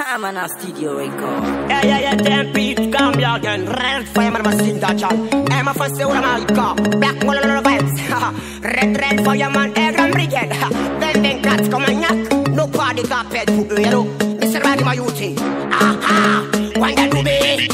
I'm a studio record. Yeah, damn beat, come here again. Red fire, man, I'm sing that chant. I'm a first one, I'm a black one, on the vibes. Red fire, man, I'm brigade. Then cats come and knock. No party carpet, you know. Mr. Randy, my duty. When that do be,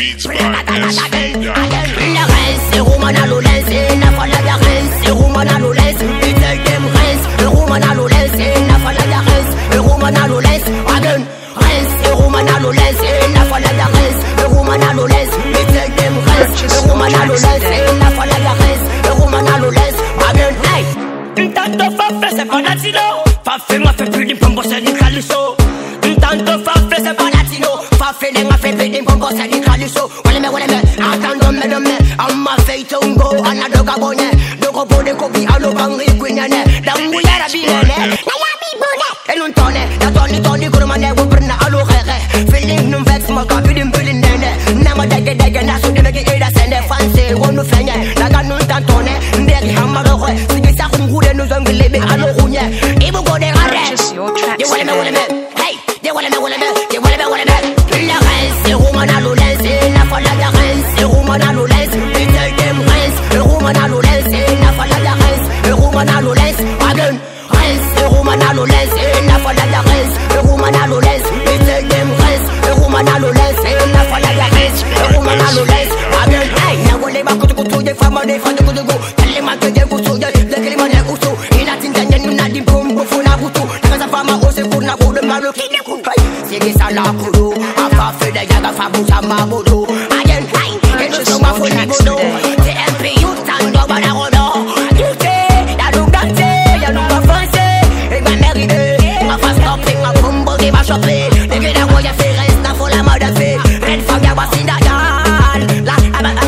la rince, c'est Roman à l'olens, c'est la folle à la rince, c'est Roman à l'olens, it's a game rince, le Roman à l'olens, c'est la folle à la rince, le Roman à l'olens, again, rince, c'est Roman à l'olens, c'est la folle à la rince, le Roman à l'olens, it's a game rince, le Roman à l'olens, c'est la folle à la rince, le Roman à l'olens, again, hey! Tanto fa fesse con latino, fa fema fe più di pombo se di caliso. Tanto fa fesse con latino, fa feeling a fe più di pombo se di caliso. Wale me, attendo me, amma feito un go, anna doga bonne, dogo bode kopi alo bangi quinene, dangu yara binene, na ya bi bode. E non tone, da toni kurmane wo brna alo khege, feeling num vex ma ka bidin nene, na ma dege na so de mege ida sende fancy wonu fenye, na ga nun tantone, ndegi hamma go khoy, sigi sa khungude no zongile be alo khunye, ibu go de gare. Ye wale me, hey, ye wale me, la rince, c'est Roman à l'olens, c'est la folle à la rince, c'est Roman à l'olens, little game rince, le Roman à l'olens, c'est la folle à la rince, le Roman à l'olens, again, rince, c'est Roman à l'olens, c'est la folle à la rince, le Roman à l'olens, little game rince, le Roman à l'olens, c'est la folle à la rince, le Roman à l'olens, again, hey, na wale ba kutu de fama de fatu kutu, telle ma que de kutu de kelima de kutu, ina tinta nuna di bombo funa kutu, na fama ose kuna kudu malu kine kunkai, sigi sala kudu, afa fe de yaga fa busa mabudu, again, hey, eno so ma funa kudu, TMP you stand up and arodo, you say, ya look that say, ya look my fancy, et ma mérite, ma face stopping, ma combo de ma shopping, de que da voy a faire reste, na fola ma da fe, red fag ya wasinda yan, la,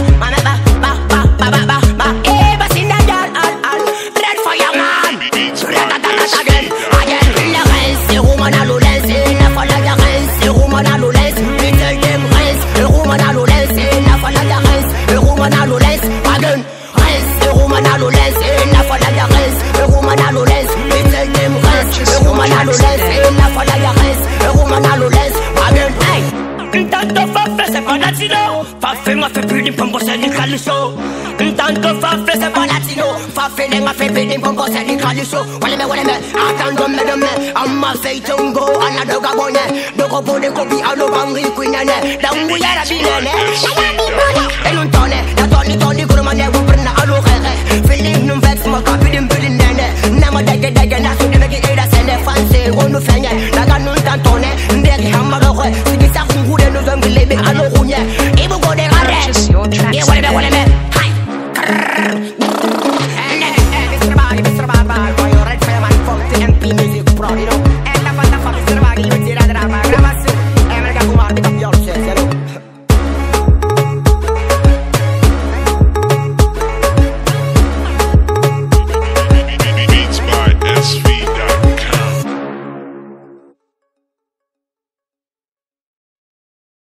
tanto fa fesse con latino, fa fema fe più di pombo se di caliso. Tanto fa fesse con latino, fa feeling a fe più di pombo se di caliso. Wale me, attendo me, amma feito un go, anna doga bonne, dogo bode kopi alo bangi quinene, dangu yara binene, na ya bi bode. E non tone, da toni kurmane wo brna alo khege, feeling num vex ma ka bidin nene, na ma dege na so de mege ida sende fancy wonu fenye, na ga nun tantone, ndegi hamma go khoy, sigi sa khungude no zongile be alo khunye, ibu go de gare. Ye wale me, hi.